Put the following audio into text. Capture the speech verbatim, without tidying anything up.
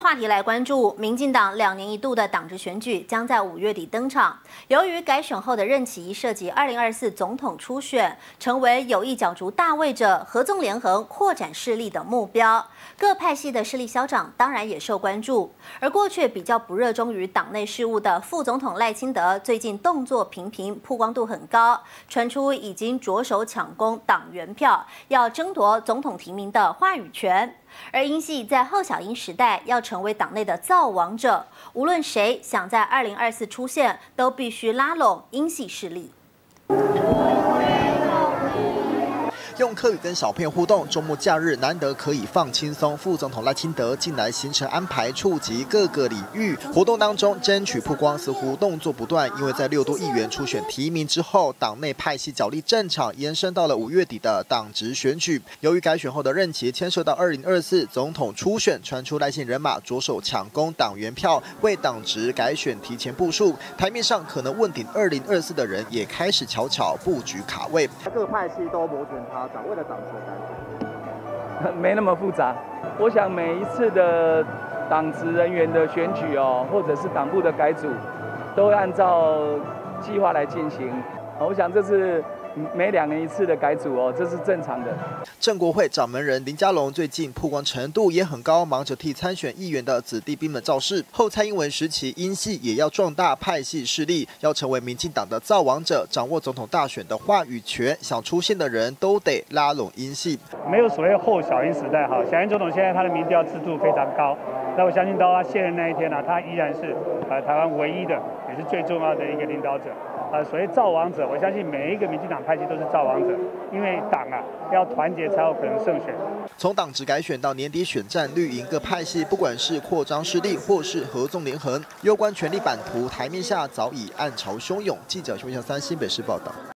话题来关注，民进党两年一度的党职选举将在五月底登场。由于改选后的任期涉及二零二四总统初选，成为有意角逐大位者合纵连横、扩展势力的目标。各派系的势力消长当然也受关注。而过去比较不热衷于党内事务的副总统赖清德，最近动作频频，曝光度很高，传出已经着手抢攻党员票，要争夺总统提名的话语权。而英系在后小英时代要成为党内的造王者，无论谁想在二零二四出现，都必须拉拢英系势力。 用客语跟小朋友互动，周末假日难得可以放轻松。副总统赖清德近来行程安排触及各个领域，活动当中争取曝光似乎动作不断。因为在六都议员初选提名之后，党内派系角力战场延伸到了五月底的党职选举。由于改选后的任期牵涉到二零二四总统初选，传出赖姓人马着手抢攻党员票，为党职改选提前部署。台面上可能问鼎二零二四的人，也开始悄悄布局卡位。 各派系都摩拳擦掌，为了党职改选， 没那么复杂。我想每一次的党职人员的选举哦，或者是党部的改组，都会按照计划来进行。我想这是每两年一次的改组哦，这是正常的。 正国会掌门人林佳龙最近曝光程度也很高，忙着替参选议员的子弟兵们造势。后蔡英文时期，英系也要壮大派系势力，要成为民进党的造王者，掌握总统大选的话语权。想出现的人都得拉拢英系。 没有所谓后小英时代哈，小英总统现在他的民调制度非常高，那我相信到他卸任那一天呢、啊，他依然是呃台湾唯一的，也是最重要的一个领导者。呃，所谓造王者，我相信每一个民进党派系都是造王者，因为党啊要团结才有可能胜选。 从党职改选到年底选战，绿营各派系不管是扩张势力或是合纵连横，攸关权力版图台面下早已暗潮汹涌。记者邱向三新北市报道。